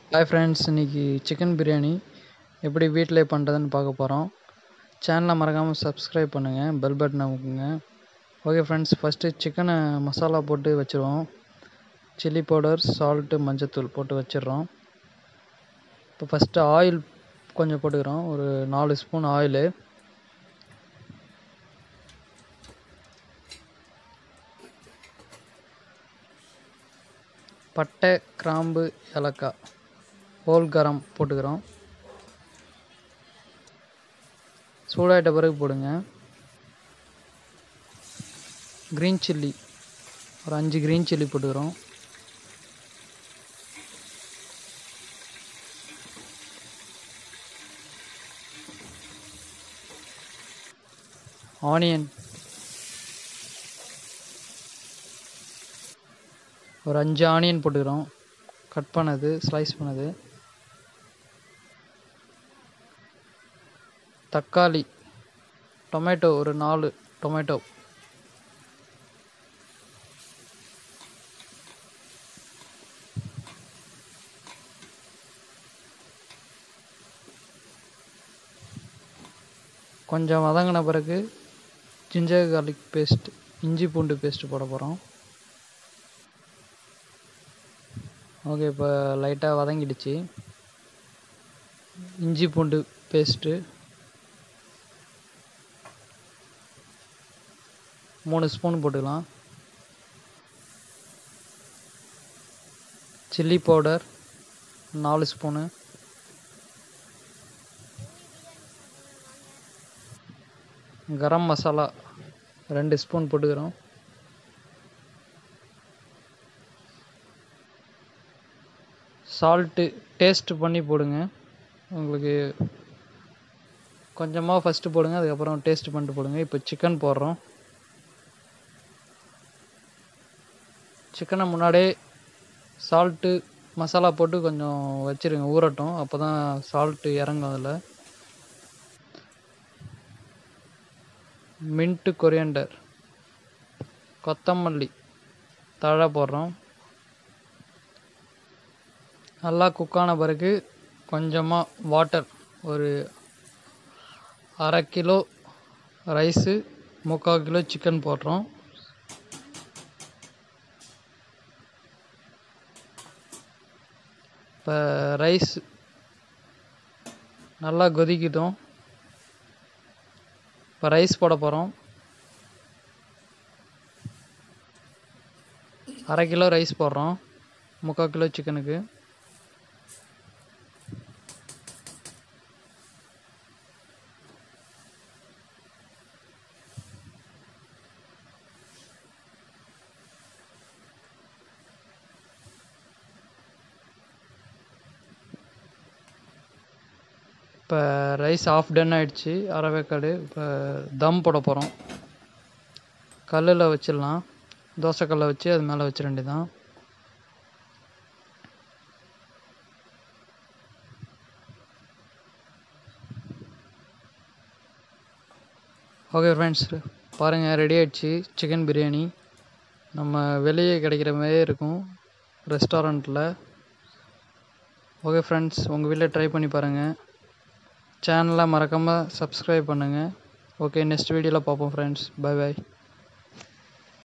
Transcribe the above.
Hi friends, இன்றைக்கி chicken biryani எப்படி வீட்டிலே பண்ணுறதுன்னு பார்க்க போகிறோம். சேனலை மறக்காமல் சப்ஸ்கிரைப் பண்ணுங்கள், பெல் பட்டன் அமுக்குங்க. ஓகே ஃப்ரெண்ட்ஸ், ஃபஸ்ட்டு சிக்கனை மசாலா போட்டு வச்சுருவோம். சில்லி பவுடர், சால்ட்டு, மஞ்சத்தூள் போட்டு வச்சிடுறோம். இப்போ ஃபஸ்ட்டு ஆயில் கொஞ்சம் போட்டுக்கிறோம், ஒரு 4 ஸ்பூன் ஆயிலு. பட்டை, கிராம்பு, ஏலக்காய், ஹோல் கரம் போட்டுக்கிறோம். சூடாயிட்ட பிறகு போடுங்க. க்ரீன் சில்லி ஒரு 5 க்ரீன் சில்லி போட்டுக்கிறோம். ஆனியன் ஒரு 5 ஆனியன் போட்டுக்கிறோம், கட் பண்ணது, ஸ்லைஸ் பண்ணது. தக்காளி, டொமேட்டோ ஒரு 4 டொமேட்டோ. கொஞ்சம் வதங்கின பிறகு ஜிஞ்சர் கார்லிக் பேஸ்ட், இஞ்சி பூண்டு பேஸ்ட்டு போட போகிறோம். ஓகே, இப்போ லைட்டாக வதங்கிடுச்சு. இஞ்சி பூண்டு பேஸ்ட்டு 3 ஸ்பூன் போட்டுக்கலாம். Chilli powder 4 spoon. கரம் மசாலா 2 ஸ்பூன் போட்டுக்கிறோம். சால்ட்டு டேஸ்ட் பண்ணி போடுங்க. உங்களுக்கு கொஞ்சமாக ஃபஸ்ட்டு போடுங்க, அதுக்கப்புறம் டேஸ்ட் பண்ணிட்டு போடுங்க. இப்போ சிக்கன் போடுறோம். சிக்கனை முன்னாடியே சால்ட்டு மசாலா போட்டு கொஞ்சம் வச்சுருங்க, ஊறட்டும். அப்போ தான் சால்ட்டு இறங்கும் அதில். மின்ட்டு, கொரியண்டர், கொத்தமல்லி தழை போடுறோம். நல்லா குக்கான பிறகு கொஞ்சமாக வாட்டர், ஒரு 1/2 கிலோ ரைஸு, 3/4 கிலோ சிக்கன் போடுறோம். இப்போ ரைஸ் நல்லா கொதிக்கிட்டோம். இப்போ ரைஸ் போட போகிறோம். 1/2 கிலோ ரைஸ் போடுறோம் 3/4 கிலோ சிக்கனுக்கு. இப்போ ரைஸ் ஆஃப் டன் ஆகிடுச்சு, அரை வேக்காடு. இப்போ தம் போட போகிறோம். கல்லில் வச்சிடலாம், தோசைக்கல்லை வச்சு அது மேலே வச்சிட வேண்டியதான். ஓகே ஃப்ரெண்ட்ஸ், பாருங்கள், ரெடி ஆகிடுச்சு சிக்கன் பிரியாணி. நம்ம வெளியே கிடைக்கிற மாதிரியே இருக்கும் ரெஸ்டாரண்ட்டில். ஓகே ஃப்ரெண்ட்ஸ், உங்கள் வீட்டில் ட்ரை பண்ணி பாருங்கள். சேனலை மறக்காமல் சப்ஸ்கிரைப் பண்ணுங்கள். ஓகே, நெக்ஸ்ட் வீடியோவில் பார்ப்போம் ஃப்ரெண்ட்ஸ். Bye bye.